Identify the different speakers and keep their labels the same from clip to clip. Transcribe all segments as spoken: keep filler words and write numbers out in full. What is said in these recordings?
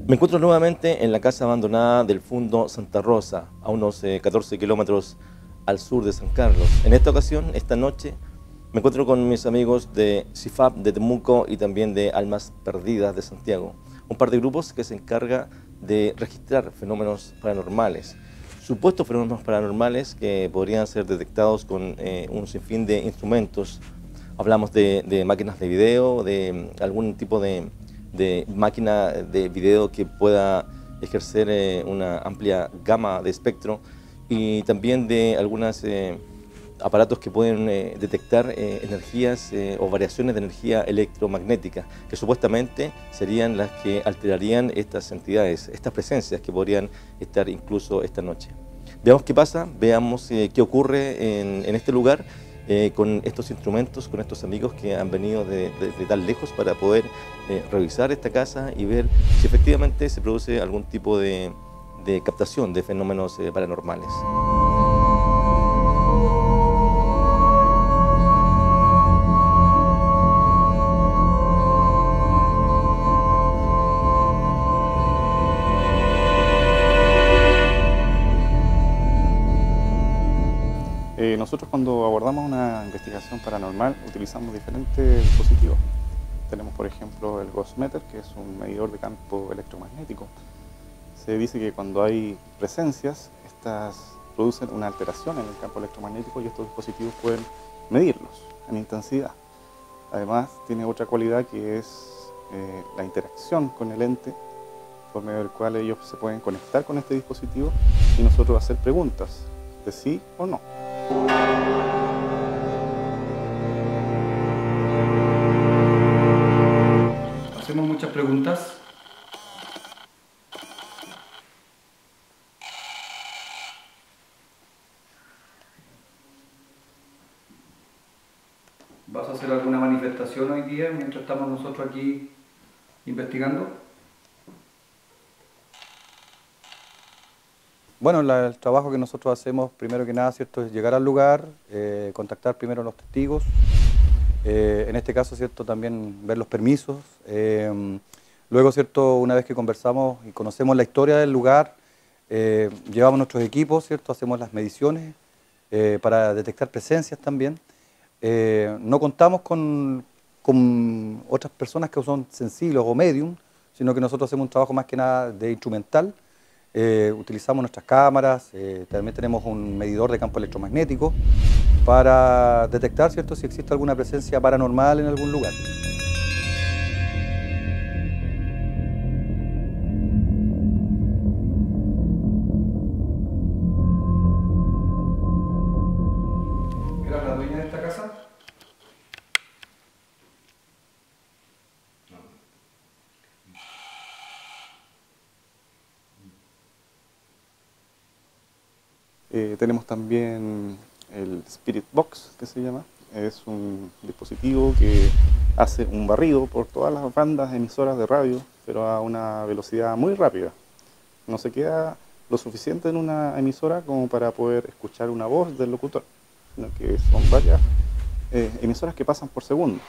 Speaker 1: Me encuentro nuevamente en la casa abandonada del Fundo Santa Rosa, a unos eh, catorce kilómetros al sur de San Carlos. En esta ocasión, esta noche, me encuentro con mis amigos de C I F A P de Temuco y también de Almas Perdidas de Santiago, un par de grupos que se encarga de registrar fenómenos paranormales, supuestos fenómenos paranormales que podrían ser detectados con eh, un sinfín de instrumentos. Hablamos de, de máquinas de video, de algún tipo de de máquina de video que pueda ejercer eh, una amplia gama de espectro y también de algunos eh, aparatos que pueden eh, detectar eh, energías eh, o variaciones de energía electromagnética que supuestamente serían las que alterarían estas entidades, estas presencias que podrían estar incluso esta noche. Veamos qué pasa, veamos eh, qué ocurre en, en este lugar Eh, con estos instrumentos, con estos amigos que han venido de, de, de tan lejos para poder eh, revisar esta casa y ver si efectivamente se produce algún tipo de, de captación de fenómenos eh, paranormales.
Speaker 2: Eh, nosotros cuando abordamos una investigación paranormal utilizamos diferentes dispositivos. Tenemos por ejemplo el Ghostmeter, que es un medidor de campo electromagnético. Se dice que cuando hay presencias, estas producen una alteración en el campo electromagnético y estos dispositivos pueden medirlos en intensidad. Además tiene otra cualidad que es eh, la interacción con el ente, por medio del cual ellos se pueden conectar con este dispositivo y nosotros hacer preguntas de sí o no.
Speaker 3: Hacemos muchas preguntas. ¿Vas a hacer alguna manifestación hoy día mientras estamos nosotros aquí investigando?
Speaker 4: Bueno, la, el trabajo que nosotros hacemos, primero que nada, ¿cierto?, es llegar al lugar, eh, contactar primero a los testigos, eh, en este caso, ¿cierto?, también ver los permisos. Eh, luego, ¿cierto?, una vez que conversamos y conocemos la historia del lugar, eh, llevamos nuestros equipos, ¿cierto?, hacemos las mediciones eh, para detectar presencias también. Eh, no contamos con, con otras personas que son sensibles o medium, sino que nosotros hacemos un trabajo más que nada de instrumental. Eh, utilizamos nuestras cámaras, eh, también tenemos un medidor de campo electromagnético para detectar, ¿cierto?, si existe alguna presencia paranormal en algún lugar.
Speaker 3: ¿Eras la dueña de esta casa?
Speaker 2: Eh, tenemos también el Spirit Box, que se llama. Es un dispositivo que hace un barrido por todas las bandas emisoras de radio, pero a una velocidad muy rápida. No se queda lo suficiente en una emisora como para poder escuchar una voz del locutor, sino que son varias eh, emisoras que pasan por segundo.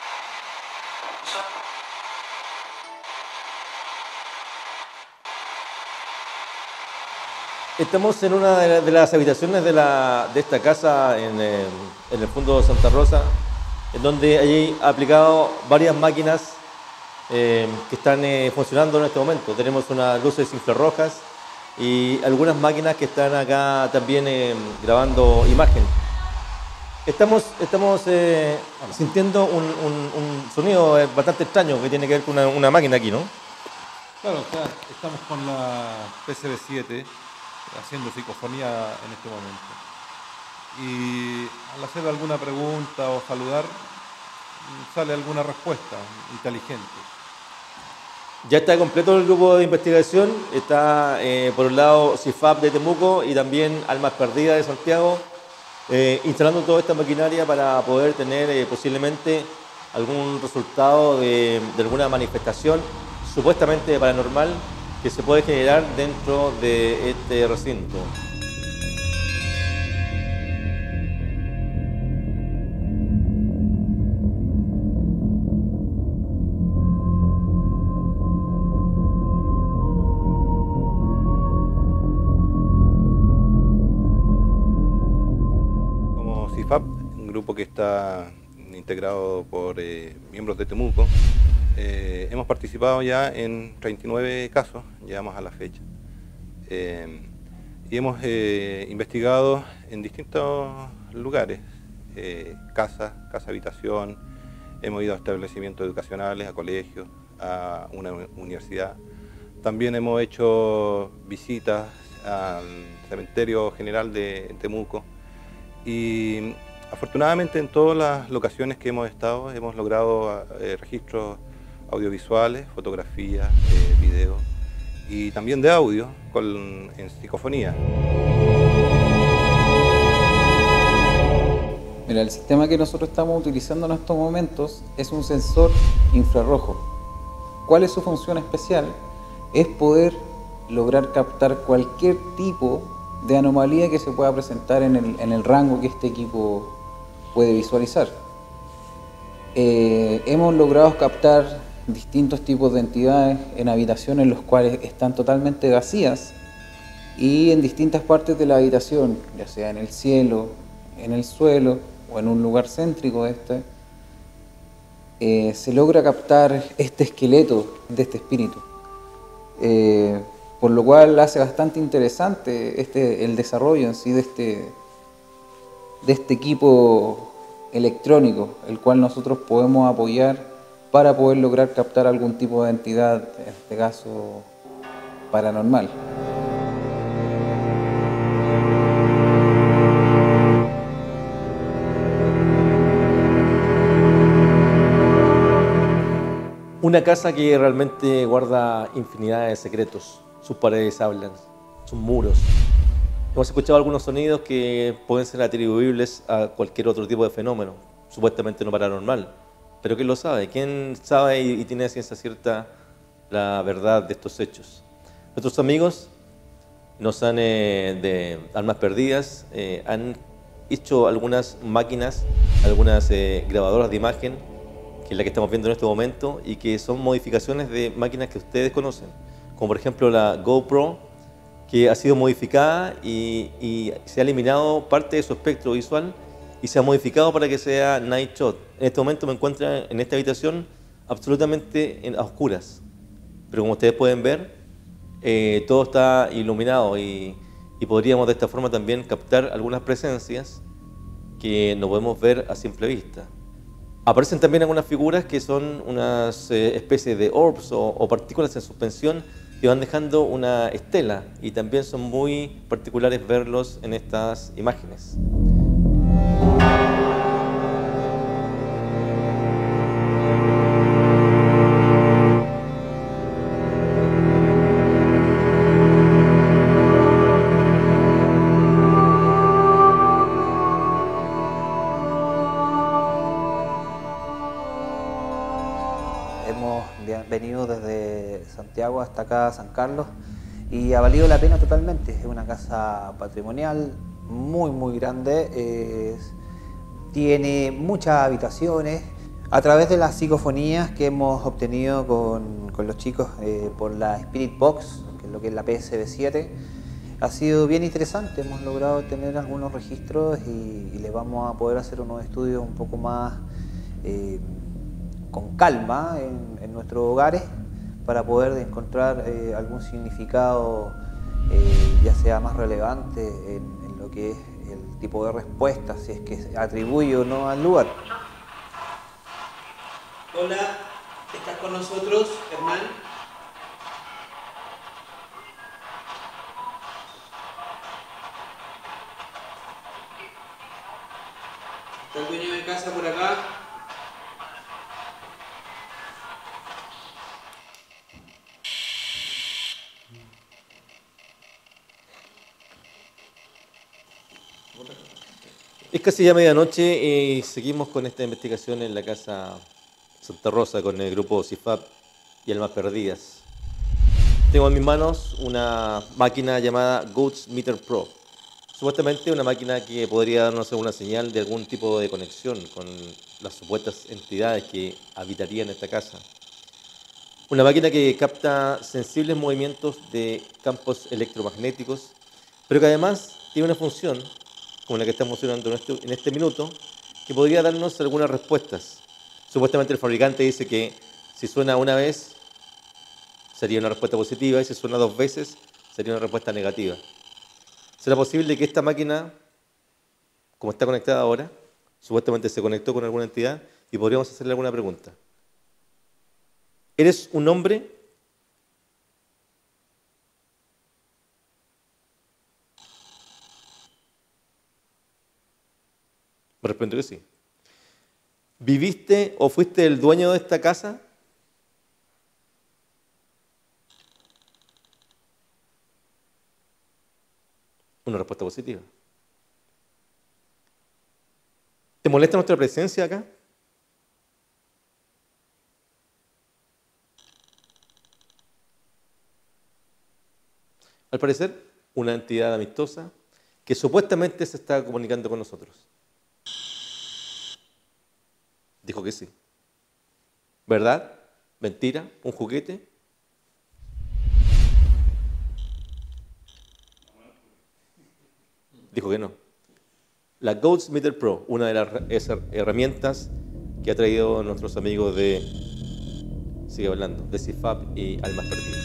Speaker 1: Estamos en una de, la, de las habitaciones de, la, de esta casa en, eh, en el Fundo Santa Rosa, en donde hay aplicado varias máquinas eh, que están eh, funcionando en este momento. Tenemos unas luces infrarrojas y algunas máquinas que están acá también eh, grabando imagen. Estamos, estamos eh, sintiendo un, un, un sonido bastante extraño que tiene que ver con una, una máquina aquí, ¿no?
Speaker 5: Claro, o sea, estamos con la P C B siete haciendo psicofonía en este momento. Y al hacer alguna pregunta o saludar, sale alguna respuesta inteligente.
Speaker 1: Ya está completo el grupo de investigación. Está eh, por un lado C I F A P de Temuco y también Almas Perdidas de Santiago, eh, instalando toda esta maquinaria para poder tener eh, posiblemente algún resultado de, de alguna manifestación supuestamente paranormal que se puede generar dentro de este recinto.
Speaker 5: grupo que está integrado por eh, miembros de Temuco. Eh, hemos participado ya en treinta y nueve casos, llegamos a la fecha. Eh, y hemos eh, investigado en distintos lugares, eh, casas, casa habitación, hemos ido a establecimientos educacionales, a colegios, a una universidad. También hemos hecho visitas al cementerio general de Temuco y afortunadamente en todas las locaciones que hemos estado hemos logrado eh, registros audiovisuales, fotografías, eh, videos y también de audio con, en psicofonía.
Speaker 6: Mira, el sistema que nosotros estamos utilizando en estos momentos es un sensor infrarrojo. ¿Cuál es su función especial? Es poder lograr captar cualquier tipo de anomalía que se pueda presentar en el, en el rango que este equipo puede visualizar. Eh, hemos logrado captar distintos tipos de entidades en habitaciones los cuales están totalmente vacías y en distintas partes de la habitación, ya sea en el cielo, en el suelo o en un lugar céntrico de este, eh, se logra captar este esqueleto de este espíritu. Eh, por lo cual hace bastante interesante este, el desarrollo en sí de este, de este equipo electrónico, el cual nosotros podemos apoyar para poder lograr captar algún tipo de entidad, en este caso paranormal.
Speaker 1: Una casa que realmente guarda infinidad de secretos. Sus paredes hablan, sus muros. Hemos escuchado algunos sonidos que pueden ser atribuibles a cualquier otro tipo de fenómeno, supuestamente no paranormal. Pero ¿quién lo sabe? ¿Quién sabe y, y tiene a ciencia cierta la verdad de estos hechos? Nuestros amigos nos han, eh, de Almas Perdidas, eh, han hecho algunas máquinas, algunas eh, grabadoras de imagen, que es la que estamos viendo en este momento, y que son modificaciones de máquinas que ustedes conocen, como por ejemplo la GoPro, que ha sido modificada y, y se ha eliminado parte de su espectro visual y se ha modificado para que sea night shot. En este momento me encuentro en esta habitación absolutamente en, a oscuras, pero como ustedes pueden ver, eh, todo está iluminado y, y podríamos de esta forma también captar algunas presencias que no podemos ver a simple vista. Aparecen también algunas figuras que son unas eh, especies de orbs o, o partículas en suspensión que van dejando una estela y también son muy particulares verlos en estas imágenes.
Speaker 7: Hemos venido desde Santiago hasta acá, San Carlos, y ha valido la pena totalmente. Es una casa patrimonial muy muy grande, es, tiene muchas habitaciones. A través de las psicofonías que hemos obtenido con, con los chicos eh, por la Spirit Box, que es lo que es la P S B siete, ha sido bien interesante. Hemos logrado tener algunos registros y, y les vamos a poder hacer unos estudios un poco más eh, con calma en, en nuestros hogares para poder encontrar eh, algún significado eh, ya sea más relevante en, en lo que es el tipo de respuesta, si es que se atribuye o no al lugar.
Speaker 8: Hola, ¿estás con nosotros, Hernán? ¿Está el dueño de casa por acá?
Speaker 1: Es casi ya medianoche y seguimos con esta investigación en la casa Santa Rosa con el grupo C I F A P y Almas Perdidas. Tengo en mis manos una máquina llamada Ghost Meter Pro. Supuestamente una máquina que podría darnos una señal de algún tipo de conexión con las supuestas entidades que habitarían esta casa. Una máquina que capta sensibles movimientos de campos electromagnéticos, pero que además tiene una función, como la que estamos funcionando en este, en este minuto, que podría darnos algunas respuestas. Supuestamente el fabricante dice que si suena una vez sería una respuesta positiva y si suena dos veces sería una respuesta negativa. ¿Será posible que esta máquina, como está conectada ahora, supuestamente se conectó con alguna entidad y podríamos hacerle alguna pregunta? ¿Eres un hombre? Me respondo que sí. ¿Viviste o fuiste el dueño de esta casa? Una respuesta positiva. ¿Te molesta nuestra presencia acá? Al parecer, una entidad amistosa que supuestamente se está comunicando con nosotros. Dijo que sí. ¿Verdad? ¿Mentira? ¿Un juguete? Dijo que no. La GhostMeter Pro, una de las herramientas que ha traído nuestros amigos de, sigue hablando, de C I F A P y Almas Perdidas.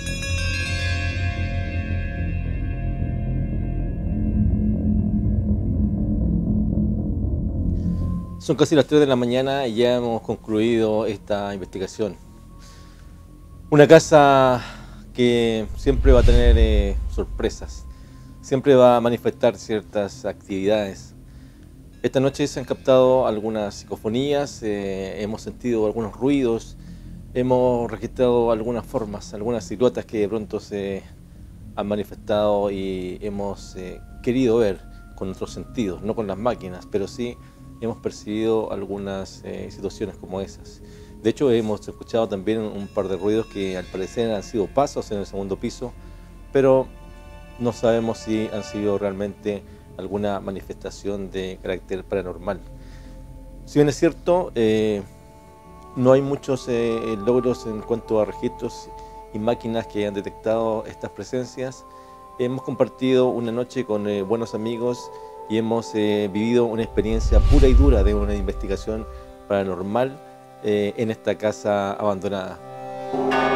Speaker 1: Son casi las tres de la mañana y ya hemos concluido esta investigación. Una casa que siempre va a tener eh, sorpresas, siempre va a manifestar ciertas actividades. Esta noche se han captado algunas psicofonías, eh, hemos sentido algunos ruidos, hemos registrado algunas formas, algunas siluetas que de pronto se han manifestado y hemos eh, querido ver con nuestros sentidos, no con las máquinas, pero sí hemos percibido algunas eh, situaciones como esas. De hecho, hemos escuchado también un par de ruidos que al parecer han sido pasos en el segundo piso, pero no sabemos si han sido realmente alguna manifestación de carácter paranormal. Si bien es cierto, eh, no hay muchos eh, logros en cuanto a registros y máquinas que hayan detectado estas presencias. Hemos compartido una noche con eh, buenos amigos y hemos eh, vivido una experiencia pura y dura de una investigación paranormal eh, en esta casa abandonada.